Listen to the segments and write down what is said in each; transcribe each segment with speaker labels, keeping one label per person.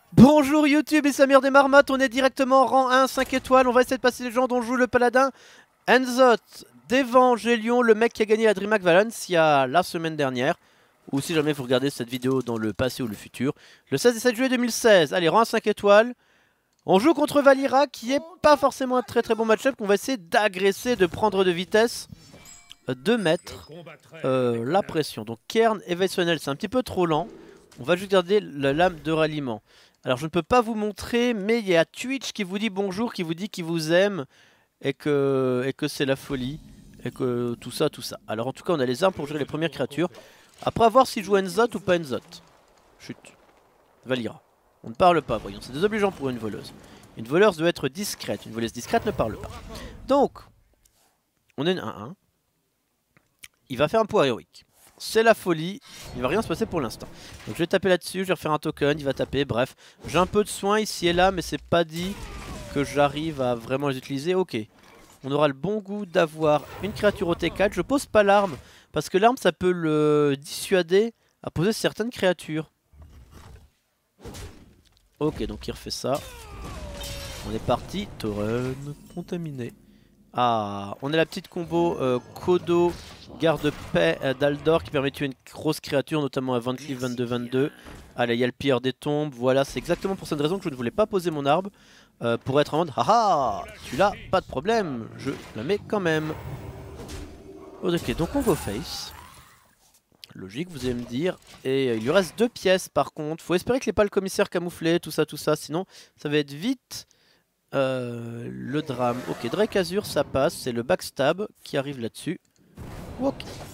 Speaker 1: Bonjour YouTube et Samir des Marmottes, on est directement en rang 1, 5 étoiles, on va essayer de passer les gens dont joue le paladin Enzot d'Evangelion, le mec qui a gagné la DreamHack Valencia la semaine dernière, ou si jamais vous regardez cette vidéo dans le passé ou le futur, le 16 et 7 juillet 2016. Allez, rang 1, 5 étoiles, on joue contre Valira qui est pas forcément un très bon match-up, qu'on va essayer d'agresser, de prendre de vitesse, de mettre la pression. Donc Cairn évétionnel, c'est un petit peu trop lent, on va juste garder la lame de ralliement. Alors je ne peux pas vous montrer, mais il y a Twitch qui vous dit bonjour, qui vous dit qu'il vous aime et que c'est la folie et que tout ça. Alors en tout cas on a les armes pour gérer les premières créatures. Après à voir si je joue Enzot ou pas Enzot. Chut. Valira. On ne parle pas, voyons, c'est désobligeant pour une voleuse. Une voleuse doit être discrète, une voleuse discrète ne parle pas. Donc, on est 1-1. Il va faire un poids héroïque. C'est la folie, il va rien se passer pour l'instant. Donc je vais taper là-dessus, je vais refaire un token, il va taper, bref. J'ai un peu de soin ici et là, mais c'est pas dit que j'arrive à vraiment les utiliser. Ok, on aura le bon goût d'avoir une créature au T4. Je pose pas l'arme, parce que l'arme ça peut le dissuader à poser certaines créatures. Ok, donc il refait ça. On est parti, Tauren, contaminé. Ah, on a la petite combo Kodo, garde-paix d'Aldor qui permet de tuer une grosse créature, notamment un Van Cleef 22-22. Allez, il y a le pire des tombes, voilà, c'est exactement pour cette raison que je ne voulais pas poser mon arbre. Pour être en mode, haha, tu l'as, pas de problème, je la mets quand même. Ok, donc on go face. Logique, vous allez me dire. Et il lui reste 2 pièces par contre. Faut espérer qu'il n'ait pas le commissaire camouflé, tout ça, sinon ça va être vite. Le drame. Ok, Drake Azur ça passe, c'est le backstab qui arrive là-dessus. Ok.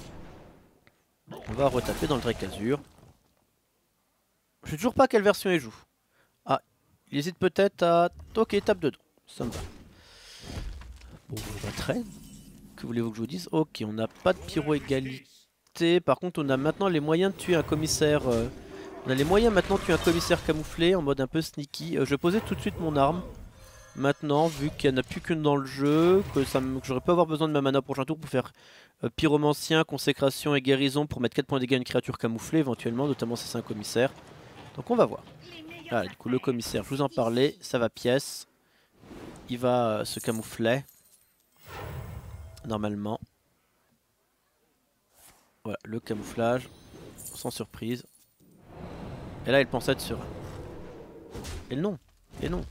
Speaker 1: On va retaper dans le Drake Azur. Je sais toujours pas quelle version il joue. Ah, il hésite peut-être à... Ok, tape dedans, ça me va. Bon, on va traîner. Que voulez-vous que je vous dise? Ok, on n'a pas de pyro-égalité. Par contre, on a maintenant les moyens de tuer un commissaire... On a les moyens maintenant de tuer un commissaire camouflé en mode un peu sneaky. Je posais tout de suite mon arme. Maintenant, vu qu'il n'y en a plus qu'une dans le jeu, que j'aurais pas avoir besoin de ma mana au prochain tour pour faire pyromancien, consécration et guérison pour mettre 4 points de dégâts à une créature camouflée éventuellement, notamment si c'est un commissaire. Donc on va voir. Ah, du coup le commissaire, je vous en parlais, ça va pièce. Il va se camoufler. Normalement. Voilà, le camouflage. Sans surprise. Et là il pensait être serein. Et non, et non.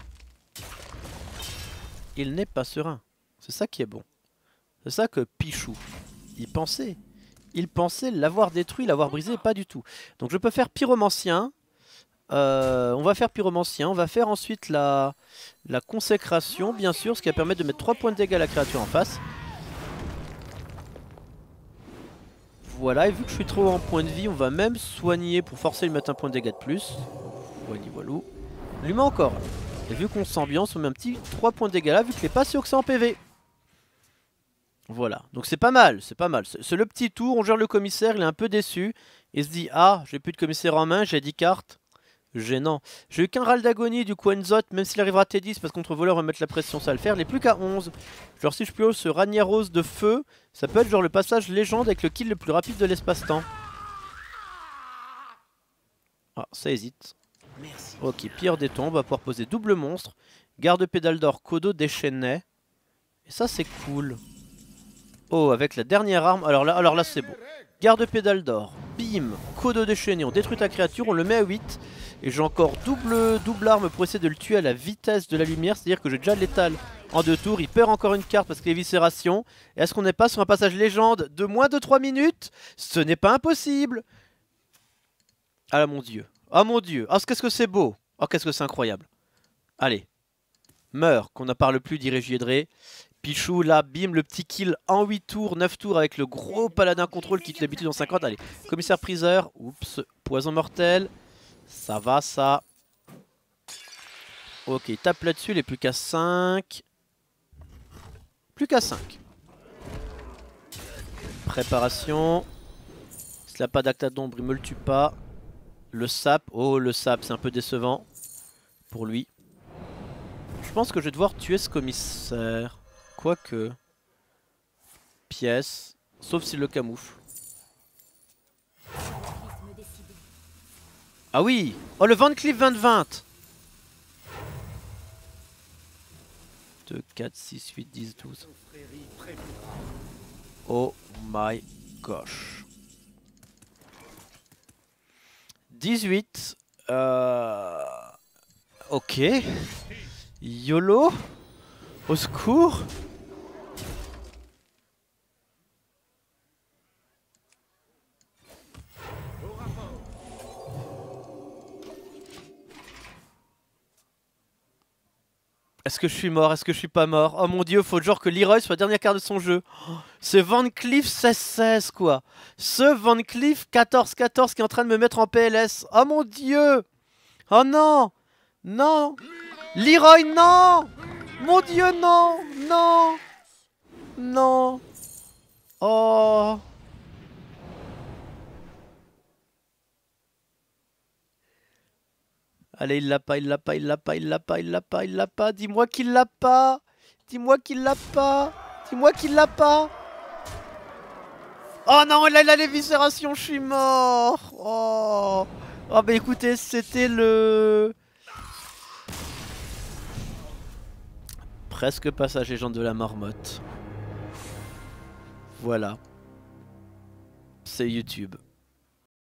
Speaker 1: Il n'est pas serein. C'est ça qui est bon. C'est ça que Pichou, il pensait. Il pensait l'avoir détruit, l'avoir brisé, pas du tout. Donc je peux faire pyromancien. On va faire pyromancien. On va faire ensuite la consécration, bien sûr, ce qui va permettre de mettre 3 points de dégâts à la créature en face. Voilà, et vu que je suis trop en point de vie, on va même soigner pour forcer lui mettre un point de dégâts de plus. Voilà, voilou. On lui met encore. Et vu qu'on s'ambiance, on met un petit 3 points de dégâts là, vu qu'il est pas sûr que c'est en PV. Voilà, donc c'est pas mal, c'est pas mal. C'est le petit tour, on gère le commissaire, il est un peu déçu. Il se dit, ah, j'ai plus de commissaire en main, j'ai 10 cartes. Gênant. J'ai eu qu'un râle d'agonie du coup Enzot, même s'il arrivera à T10 parce que contre voleur on va mettre la pression, ça va le faire. Il est plus qu'à 11. Genre si je pioche ce Ragnaros de feu, ça peut être genre le passage légende avec le kill le plus rapide de l'espace-temps. Ah, ça hésite. Ok, pire des tombes, on va pouvoir poser double monstre. Garde pédale d'or, Kodo déchaîné. Et ça c'est cool. Oh, avec la dernière arme, alors là c'est beau. Garde pédale d'or, bim, Kodo déchaîné, on détruit ta créature, on le met à 8. Et j'ai encore double arme pour essayer de le tuer à la vitesse de la lumière. C'est-à-dire que j'ai déjà létal en 2 tours. Il perd encore une carte parce qu'il y a éviscération. Et est-ce qu'on n'est pas sur un passage légende de moins de 3 minutes? Ce n'est pas impossible. Ah mon dieu. Ah mon dieu. Ah qu'est-ce que c'est beau. Oh qu'est-ce que c'est incroyable. Allez. Meurs, qu'on n'en parle plus d'Irégiedré. Pichou là, bim, le petit kill en 8 tours, 9 tours avec le gros paladin contrôle qui tue d'habitude en 50. Allez, commissaire priseur. Oups, poison mortel. Ça va ça. Ok, il tape là-dessus, il est plus qu'à 5. Plus qu'à 5. Préparation. S'il n'a pas d'acte d'ombre, il me le tue pas. Le sap. Oh, le sap, c'est un peu décevant. Pour lui. Je pense que je vais devoir tuer ce commissaire. Quoique. Pièce. Sauf s'il le camoufle. Ah oui. Oh, le Van Cleef 20-20. 2, 4, 6, 8, 10, 12. Oh my gosh. 18. Ok. YOLO. Au secours. Est-ce que je suis mort? Est-ce que je suis pas mort? Oh mon dieu, faut genre que Leroy soit dernière carte de son jeu. Oh, ce Van Cleef 16-16 quoi. Ce Van Cleef 14-14 qui est en train de me mettre en PLS. Oh mon dieu. Oh non. Non. Leroy, non. Mon dieu, non. Non. Non. Oh. Allez, il l'a pas, il l'a pas, il l'a pas, il l'a pas, il l'a pas, il l'a pas. Dis-moi qu'il l'a pas. Dis-moi qu'il l'a pas. Dis-moi qu'il l'a pas. Oh non, là il a l'éviscération, je suis mort. Oh. Oh bah écoutez, c'était le... Presque passage légende de la marmotte. Voilà. C'est YouTube.